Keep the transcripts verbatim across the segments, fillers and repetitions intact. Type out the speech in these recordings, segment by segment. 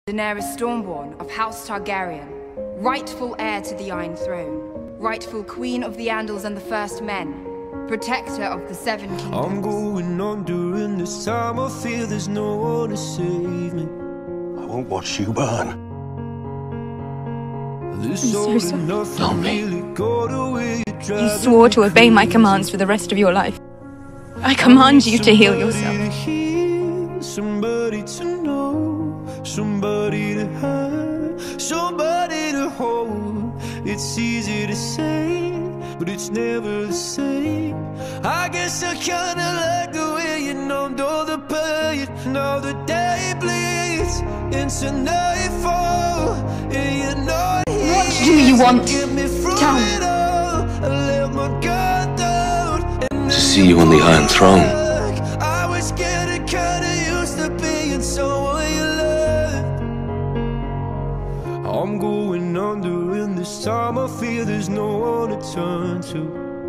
Daenerys Stormborn of House Targaryen, rightful heir to the Iron Throne, rightful queen of the Andals and the First Men, protector of the Seven Kingdoms. I'm going on during this time. I feel there's no one to save me. I won't watch you burn. This I'm so sorry. nothing really got away. You swore to obey my commands for the rest of your life. I command you to heal yourself. Somebody to know, somebody to have, somebody to hold. It's easy to say, but it's never the same. I guess I kinda like the way you numbed all the pain. Now the day bleeds into nightfall, and you're not here. What do you want? Tell me. I let my guard down, To see you on the Iron Throne. I was getting kinda used to being someone you loved. I'm going under in this time. I feel there's no one to turn to.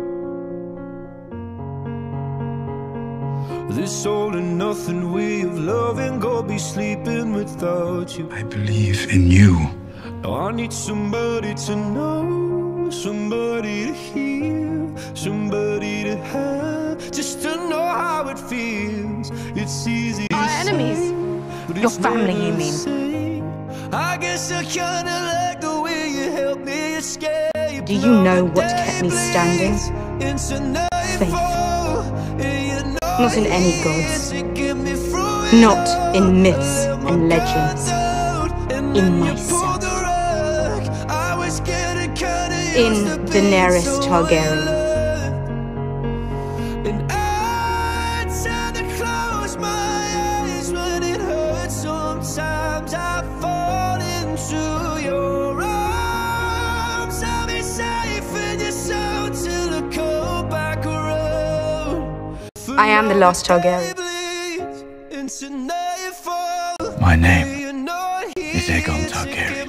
This all and nothing way of loving, go be sleeping without you. I believe in you. Now I need somebody to know, somebody to hear, somebody to have, just to know how it feels. It's easy to Our say, enemies. but Your it's family, never you the mean. same. I guess I kinda like the way you helped me escape. Do you know what kept me standing? Faith. Not in any gods, not in myths and legends, in myself, in Daenerys Targaryen. And I tend to close my eyes when it hurts. Sometimes I fall into your arms. I'll be safe in your soul till I come back around. I am the last Targaryen. My name is Aegon Targaryen.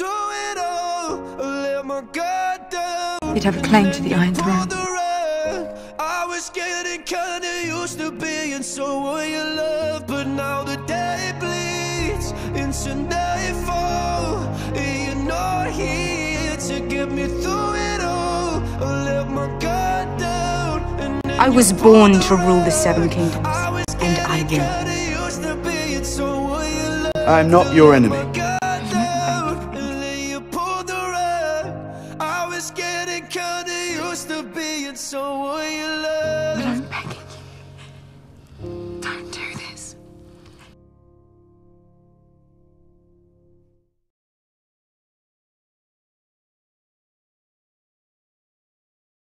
You'd have a claim to the Iron Throne. I was getting kinda used to being someone you love, but now the day bleeds into nightfall, and you're not here to get me through it all. I let my guard down, and I was born to rule the Seven Kingdoms, and I will. I am not your enemy.